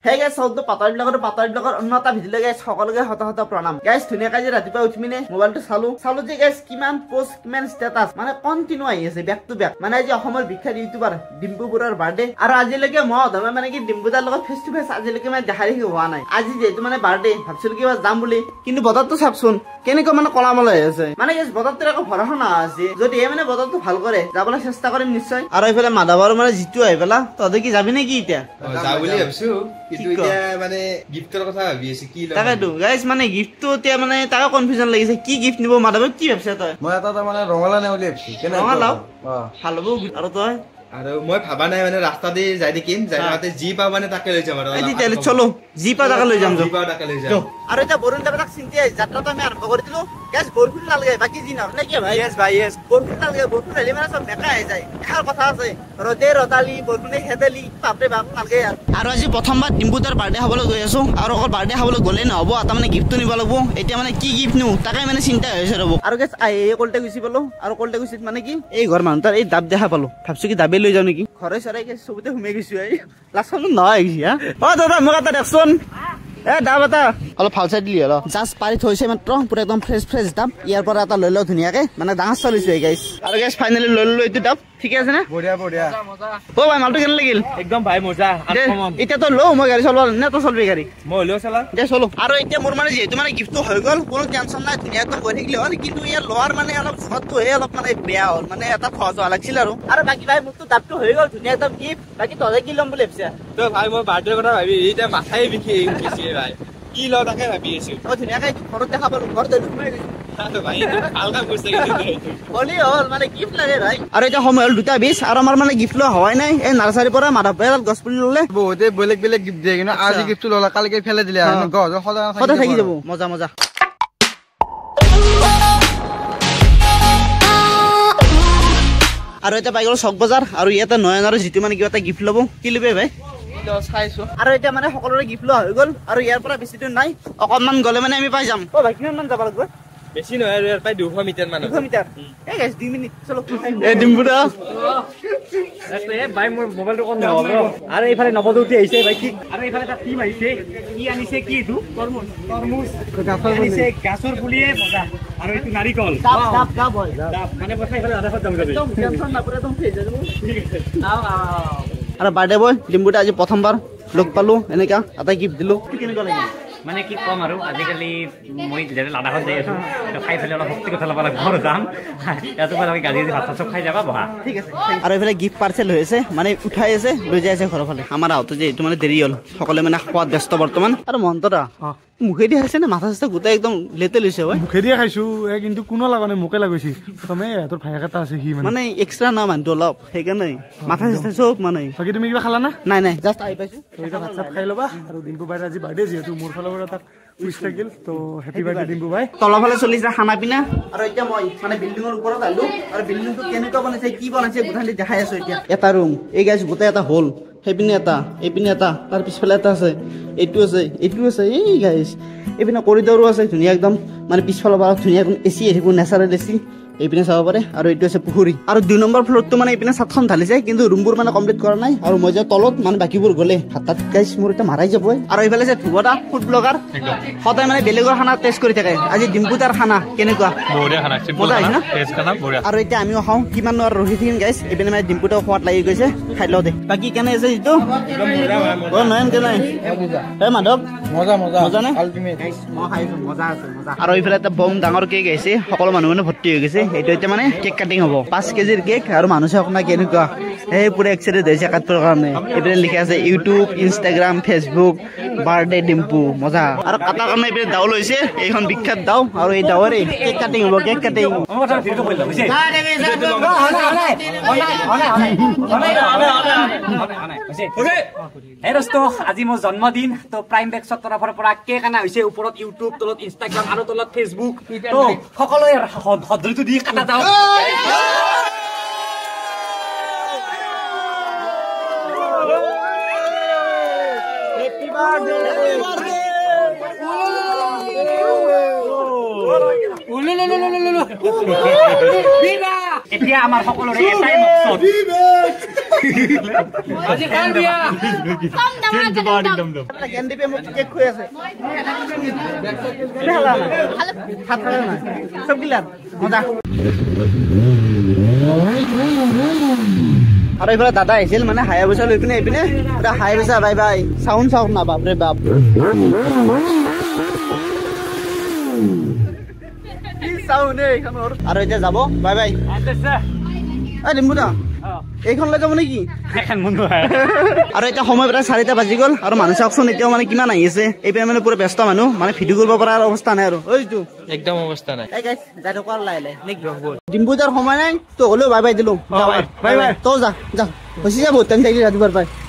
হে গাইছ সৌদ পাতাৰ অন্য এটা ভিডিঅ' গাইছ সকলোকে হত প্ৰণাম গাইছ ধুনীয়াকৈ যে ৰাতিপুৱা উঠি মিনে মোবাইলটো চালো যে গাইছ কিমান পোষ্ট কিমান ষ্টেটাছ মানে কন্টিনিউ আহি আছে বেক টু বেক মানে আজি অসমৰ বিখ্যাত ইউটিউবাৰ ডিম্পু বৰুৱাৰ বাৰ্থডে আৰু আজিলৈকে মই মানে কি ডিম্পু দাৰ লগত ফেচ টু ফেচ আজিলৈকে মানে দেখা দেখি হোৱা নাই আজি যেহেতু মানে বাৰ্থডে ভাবছিলো কিবা যাম বুলি কিন্তু বতৰটো চাবচোন কেনেকৈ মানে কলামল হৈ আছে মানে গাইছ বতৰটোৰ একো ভৰসা আছে যদি এই মানে বতৰটো ভাল কৰে যাবলৈ চেষ্টা কৰিম নিশ্চয় আৰু এইফালে মাধৱৰ মানে জিতু আহি পেলা তহঁতে কি যাবি নেকি এতিয়া যাওঁ বুলি ভাবিছো কিন্তু এতিয়া মানে গিফ্টৰ কথা ভাবি আছো কি লম তাকেতো গাইছ মানে গিফ্টটো এতিয়া মানে তাকে কনফিউজন লাগিছে কি গিফ্ট নিব মাধৱে কি ভাবছে তই মই এটা মানে ৰঙালাও নে বুলি ভাবিছো ৰঙালাও ভাল হ'ব আৰু তই আৰু মই ভাবা নাই মানে ৰাস্তা দি যাই দেখিম যাইতে জি পাও মানে তাকে লৈ যাম আৰু তেতিয়াহ'লে চলো জি পাও তাকে লৈ যাম আৰু এতিয়া বৰুণ দেৱতাক চিন্তি যাত্ৰাটো আমি আৰম্ভ কৰি দিলো গেছ বৰষুণ নালাগে বাকী যি নাও নে কি ভাই বৰষুণ নালাগে বৰষুণ আহিলে মানে চব বেকা আহি যায় এষাৰ কথা আছে ৰদে ৰতালি বৰষুণে খেদেলি বাপৰে বাপ নালাগে আৰু আজি প্ৰথমবাৰ ডিম্পু দাৰ বাৰ্থডে খাবলৈ গৈ আছো আৰু অকল বাৰ্থডে খাবলৈ গ'লে নহ'ব এটা মানে গিফ্টটো নিব লাগিব এতিয়া মানে কি গিফ্ট নিওঁ তাকে মানে চিন্তা হৈছে ৰ'ব আৰু গেছ কলতে গুচি পালো আৰু কলতে গুচিত মানে কি এই ঘৰ মানুহ তাৰ এই দাব দেখা পালো ভাবছো কি দাবে লৈ যাওঁ নেকি ঘৰে চৰাই চবতে সোমাই গৈছো লাষ্টত নহয় দাদা মোক এটা দেখোন দাব এটা অলপ ভাল চাই দিলি অলপ জাষ্ট পাৰি থৈছে মাত্ৰ পুৰা একদম ফ্ৰেছ দাব ইয়াৰ পৰা এটা লৈ লওঁ ধুনীয়াকে মানে ডাঙৰ চলিছো গাইছ আৰু গাইছ ফাইনেলি লৈ ললো এইটো দাব ঠিকে আছে নে বঢ়িয়া অ ভাই মালটো কেনে লাগিল একদম ভাই মজা এতিয়া তো লও মই গাড়ী চলাব নে তো চলবি গাড়ী মই হলেও চলা দে চলো আৰু এতিয়া মোৰ মানে যিহেতু মানে গিফ্টটো হৈ গ'ল কোনো টেনশ্যন নাই ধুনীয়াকৈ গৈ থাকিলে হ'ল কিন্তু ইয়াৰ লোৱাৰ মানে অলপ ঘৰটোহে অলপ মানে বেয়া হ'ল মানে এটা সহজ হোৱা লাগিছিল আৰু বাকী ভাই মোৰতো দাবটো হৈ গ'ল ধুনীয়া একদম গিফ্ট বাকী তই কি ল'ম বুলি ভাবিছা তো ভাই মই বাৰ্থডে কথা ভাবি এতিয়া মাথাই বিষি গৈছে ভাই কি লওঁ তাকে ভাবি আছো ধুনীয়াকৈ ঘৰত দেখা পালো ঘৰত সোমাই গৈছো আৰু এতিয়া সময় হ'ল 2:20 আৰু আমাৰ মানে গিফ্ট লোৱা হোৱাই নাই এই নাৰ্চাৰীৰ পৰা মাধৱ ভাই গছ পুলি ললে বহুতে বেলেগ গিফ্ট দিয়ে কিন্তু আজি গিফ্টটো ললা কালিকে ফেলে দিলে সদায় থাকি যাব মজা আৰু এতিয়া পাই গলো চক বজাৰ আৰু ইয়াতে নয়নৰ যিটো মানে কিবা এটা গিফ্ট ল'ব কি ল'বি ভাই চাইছো আৰু এতিয়া মানে সকলোৰে গিফ্ট লোৱা হৈ গ'ল আৰু ইয়াৰ পৰা বেছি দূৰ নাই অকণমান গ'লে মানে আমি পাই যাম ভাই কিমান মান যাব লাগিব বেছি নহয় আৰু প্ৰায় 200 মিটাৰ মান 200 মিটাৰ এই গাইছ 2 মিনিট চলো এই ডিম্বুদা ভাই মোৰ মোবাইলটো অন নহ'ল আৰু এইফালে নৱদৌতি আহিছে ভাই কি আৰু এইফালে এটা টিম আহিছে কি আনিছে কি এইটো তৰমুজ গাছৰ পুলিয়ে মজা আৰু এইটো নাৰিকল ডাব মানে পইচা এইফালে আধা যাম একদম টেনচন নকৰে একদম ফেজ যাব ঠিক আছে আৰু বাৰ্থডে বয় ডিম্বুদা আজি প্ৰথমবাৰ লগ পালো এনেকা এটা গিফ্ট দিলো কেনেকুৱা লাগিল মানে কি কম আৰু আজিকালি মই যেনে লাডাখত যাই আছো খাই ফেলে অলপ শক্তি কথা ল'ব লাগিব ঘৰ যাম ইয়াতো আমি গাড়ী ভাত চব খাই যাবা বহা ঠিক আছে আৰু এইফালে গিফ্ট পাৰ্চেল হৈ আছে মানে উঠাই আছে লৈ যাই আছে ঘৰৰ ফালে আমাৰ আহোঁতে যে এইটো মানে দেৰি হ'ল সকলোৱে মানে খোৱাত ব্যস্ত বৰ্তমান আৰু মন্তৰা মুখেদি খাইছে নে মাথা চাথা গোটাই একদম লেতে লৈছে মুখেদিয়ে খাইছো কিন্তু কোনো লগা নাই মোকে লাগিছে প্ৰথমে তোৰ ভাইক এটা আছে সি মানে এক্সট্ৰা না মানুহটো অলপ সেইকাৰণে মাথা চাথা চব মানে বাকী তুমি কিবা খালা না নাই জাষ্ট আহি পাইছো ভাত চাত খাই ল'বা আৰু ডিম্পু ভাইৰ আজি বাৰ্থডে যিহেতু মোৰ ফালৰ পৰা তাক উইচ থাকিল তো হেপী বাৰ্থডে ডিম্পু ভাই তলৰ ফালে চলিছে খানা পিনা আৰু এতিয়া মই মানে বিল্ডিঙৰ ওপৰত আহিলো আৰু বিল্ডিংটো কেনেকুৱা বনাইছে কি বনাইছে গোটেই দেখাই আছো এতিয়া এটা ৰুম এই গাইছ গোটেই এটা হল সেইপিনে এটা এইপিনে এটা তাৰ পিছফালে এটা আছে এইটো আছে এই গাইছ এইপিনে কৰিডৰো আছে ধুনীয়া একদম মানে পিছফালৰ পৰা ধুনীয়া একদম এচি আহিব নেচাৰেল এচি এইপিনে চাব পাৰে আৰু এইটো আছে পুখুৰী আৰু 2 নম্বৰ ফ্ল'ৰটো মানে এইপিনে ছাদখন ঢালিছে কিন্তু ৰুমবোৰ মানে কমপ্লিট কৰা নাই আৰু মই যে তলত মানে বাকীবোৰ গ'লে হাতত গাইছ মোৰ এটা মাৰাই যাব আৰু এইফালে যে ধুবদা ফুড ব্লগাৰ সদায় মানে বেলেগৰ খানা টেষ্ট কৰি থাকে আজি ডিম্পু তাৰ খানা কেনেকুৱা আৰু এতিয়া আমিও খাওঁ কিমান ৰখি থাকিম গাইছ এইপিনে মানে ডিম্পুটাও খোৱাত লাগি গৈছে খাই লওঁ দে বাকী কেনে আছে যিটো নয়ন কেনে মাধৱ মজা নে আৰু এইফালে এটা বম ডাঙৰ কেক আহিছে সকলো মানুহ মানে ভৰ্তি হৈ গৈছে এইটো এতিয়া মানে কেক কাটিং হ'ব 5 কেজিৰ কেক আৰু মানুহ চাওক না কেনেকুৱা এই পুৰা এক্সাইটেড হৈছে কাটিবৰ কাৰণে এইপিনে লিখা আছে YouTube Instagram Facebook birthday Dimpu মজা আৰু কাটাৰ কাৰণে এইপিনে দাও লৈছে এইখন বিখ্যাত দাও আৰু এই দাৱৰে কেক কাটিং হ'ব কেক কাটিং হে দোস্ত আজি মোৰ জন্মদিন তো প্ৰাইম বেক্সৰ তৰফৰ পৰা কেক আনা হৈছে ওপৰত ইউটিউব তলত ইনষ্টাগ্ৰাম আৰু তলত ফেচবুক তো সকলোৱে ভদ্ৰটো দি কাটা যাওক হ্যাপি বাৰ্থডে এতিয়া আমাৰ সকলোৰে এটাই মকসদ আজি কাৰ বিয়া জ্ঞানদীপে মোক কেক খুৱাই আছে চব গিলা মজা আৰু এইফালে দাদা আহিছিল মানে হায়াবুছা লৈ পিনে এইপিনে পুৰা হায়াবুছা বাই বাই চাউণ্ড চাওক না বাপৰে বাপ আৰু এতিয়া যাব বাই বাই ডিম্বু দা এইখন লৈ যাব নেকি আৰু এতিয়া সময় প্ৰায় 4টা বাজি গ'ল আৰু মানুহ চাওকচোন এতিয়াও মানে কিমান আহি আছে এইপিনে মানে পুৰা ব্যস্ত মানুহ মানে ভিডিঅ' কৰিব পৰা অৱস্থা নাই আৰু ঐটো একদম অৱস্থা নাই যাই থকা লাই ডিম্বু দাৰ সময় নাই তো হ'লেও বাই বাই দিলো বাই বাই তই যা হৈছে যা বহুত টাইম থাকিলি ৰাতিপুৱাৰ পাই